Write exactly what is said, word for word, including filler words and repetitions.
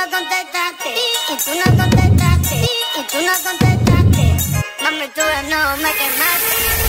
no contestaste, y tú no contestaste, y tú no contestaste. Mami, tú de nuevo me quemaste.